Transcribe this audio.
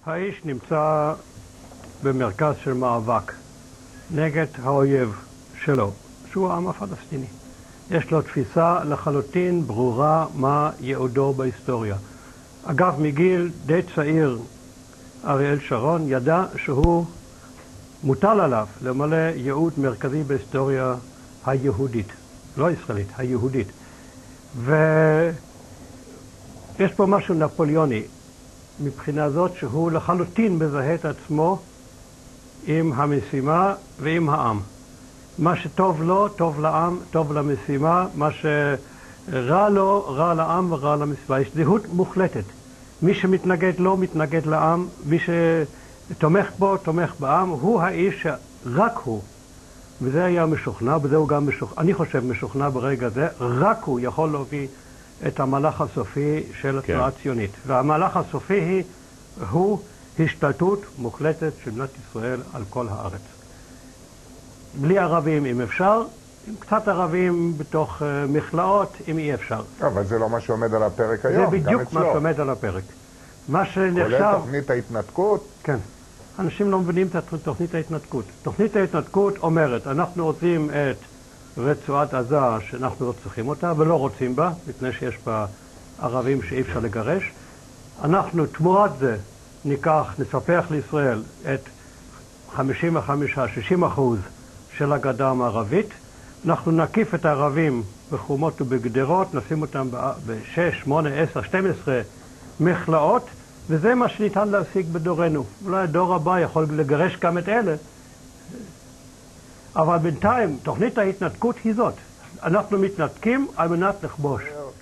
האיש נמצא במרכז של מאבק נגד האויב שלו, שהוא העם הפלסטיני. יש לו תפיסה לחלוטין ברורה מה ייעודו בהיסטוריה. אגב, מגיל די צעיר, אריאל שרון ידע שהוא מוטל עליו למלא ייעוד מרכזי בהיסטוריה היהודית, לא הישראלית, היהודית. ויש פה משהו נפוליוני מבחינה זאת שהוא לחלוטין מזהה את עצמו עם המשימה ועם העם. מה שטוב לו, טוב לעם, טוב למשימה, מה שרע לו, רע לעם ורע למשימה. יש זהות מוחלטת. מי שמתנגד לו, מתנגד לעם, מי שתומך בו, תומך בעם, הוא האיש שרק הוא, וזה היה משוכנע, וזה הוא גם משוכנע, אני חושב משוכנע ברגע זה, רק הוא יכול להביא את המהלך הסופי של התנועה הציונית. והמהלך הסופי הוא השתלטות מוחלטת של מדינת ישראל על כל הארץ. בלי ערבים אם אפשר, עם קצת ערבים בתוך מכלאות אם אי אפשר. אבל זה לא מה שעומד על הפרק היום, זה בדיוק מה שעומד על הפרק. מה שנחשב... כולל תוכנית ההתנתקות? כן. אנשים לא מבינים את תוכנית ההתנתקות. תוכנית ההתנתקות אומרת, אנחנו רוצים את רצועת עזה שאנחנו לא צריכים אותה ולא רוצים בה, מפני שיש בה ערבים שאי אפשר לגרש. אנחנו תמורת זה נספח לישראל את 55-60% של הגדה המערבית. אנחנו נקיף את הערבים בחומות ובגדרות, נשים אותם ב-6, 8, 10, 12 מכלאות, וזה מה שניתן להשיג בדורנו. אולי הדור הבא יכול לגרש גם את אלה. אבל בינתיים, תוכנית ההתנתקות היא זאת. אנחנו מתנתקים על מנת לכבוש.